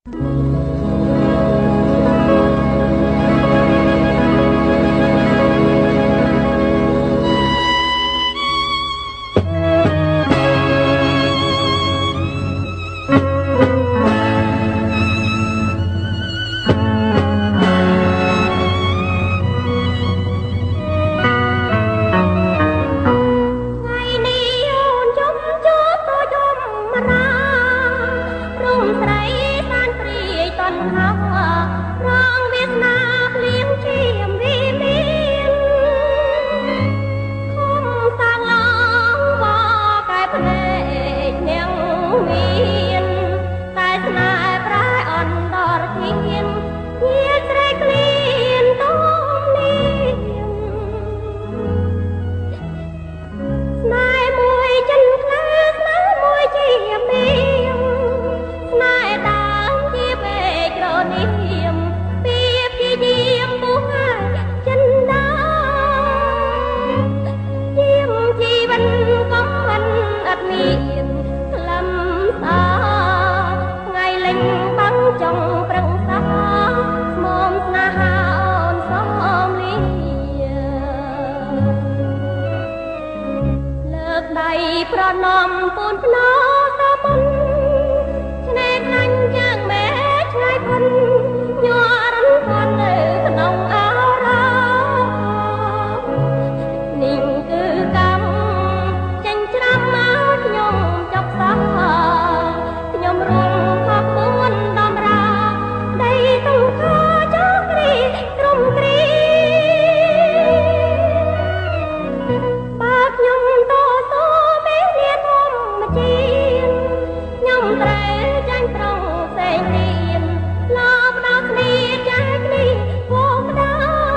ប្រណំពូនភ្នោតមុនឆ្នេរខ្លាញ់យ៉ាងម៉ែឆ្ងាយផុនញ័ររំខាននៅក្នុងអារម្មណ៍នេះគឺកម្មចេញច្រាំមកខ្ញុំចប់សោះខ្ញុំរួមខកពួនដំរាដីទុំខចោគ្រីត្រំគ្រីបើខ្ញុំតស៊ូខ្ញុំត្រូវចាញ់ប្រងផ្សេងទៀតលោបដល់គ្នាចាស់គ្នាវងដា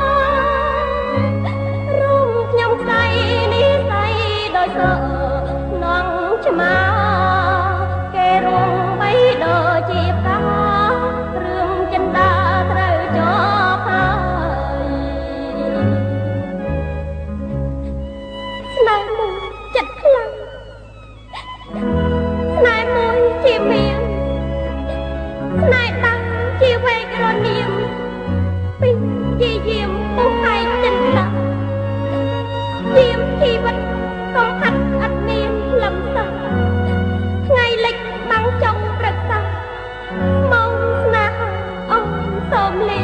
រូបខ្ញុំស្ដីនេះស្ដីដោយសនងឆ្មាគេរួមបីដូចជាផ្ការឿងចិន្តាត្រូវចប់ហើយស្នេហ៍មួយចិត្តខ្លាំងស្នេហ៍មួយជាមានស្នេហ៍តាំងជាវែករនាមពីជាយាមពុះឯងចិនឡាយាមជីវិតកំហាត់អត់មានលំសាថ្ងៃលិចបាំងចុងព្រឹកសាមកស្នេហ៍អូនសូមលា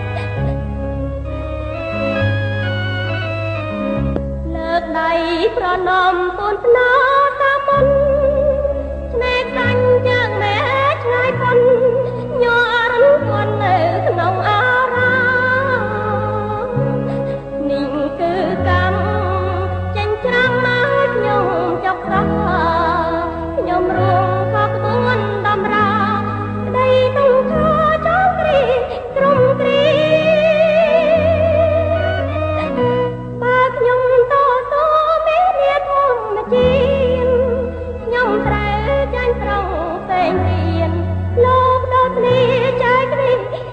លើកដៃប្រណំពូនភ្នោតាមុនឆ្នេរខ្លាញ់យ៉ាងម៉ែឆ្ងាយផុនញ័ររំខាននៅក្នុងអារម្មណ៍នេះគឺកម្មចេញច្រាំមកខ្ញុំចប់សោះខ្ញុំរួមខកក្បួនដំរាដីទុំខចោគ្រីត្រំគ្រីបើខ្ញុំតស៊ូមាននាធម្មជាតិខ្ញុំត្រូវចាញ់ប្រងផ្សេងទៀតលោកដល់គ្នាចែកគ្នា